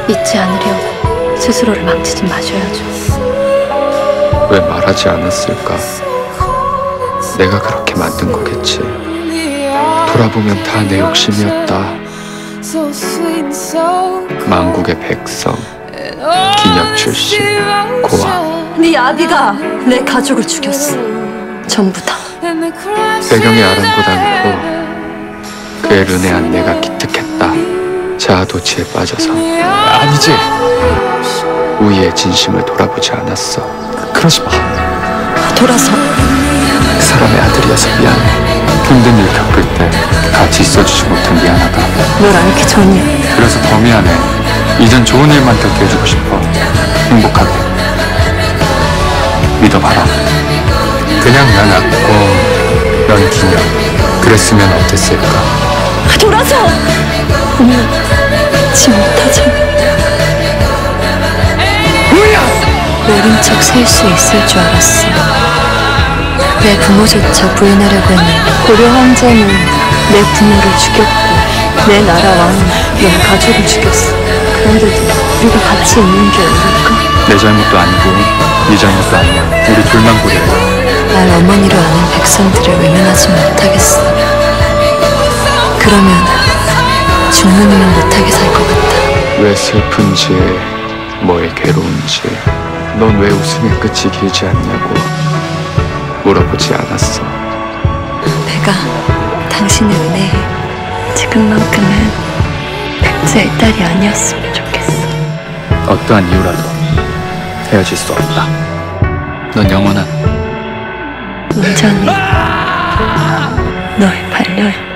잊지 않으려고 스스로를 망치지 마셔야죠. 왜 말하지 않았을까? 내가 그렇게 만든 거겠지. 돌아보면 다 내 욕심이었다. 만국의 백성, 기녀 출신, 고아. 네 아비가 내 가족을 죽였어. 전부 다. 배경에 아랑곳 않고 그의 르네한 내가 기특했다. 자아도취에 빠져서. 아니지. 우리의 진심을 돌아보지 않았어. 그러지 마. 돌아서. 그 사람의 아들이어서 미안해. 힘든 일 겪을 때 같이 있어주지 못해 미안하다. 널 알기 전이야. 그래서 더 미안해. 이젠 좋은 일만 겪게 해주고 싶어. 행복하게. 믿어봐라. 그냥 난 안고 넌 기녀. 그랬으면 어땠을까? 돌아서! 오늘 잊지 못하잖아. 어린 척 살 수 있을 줄 알았어. 내 부모조차 부인하려고 했는데 고려 황제는 내 부모를 죽였고 내 나라 왕은 내 가족을 죽였어. 그런데도 우리가 같이 있는 게 어울릴까? 내 잘못도 아니고 네 잘못도 아니야. 우리 둘만 고려해. 날 어머니로 아는 백성들을 외면하지 못하겠어. 그러면 죽는 일은 못하게 살 것 같아. 왜 슬픈지 뭐에 괴로운지 넌 왜 웃음의 끝이 길지 않냐고 물어보지 않았어. 내가 당신의 은혜에 지금만큼은 백제의 딸이 아니었으면 좋겠어. 어떠한 이유라도 헤어질 수 없다. 넌 영원한 온전히 너의 반려야.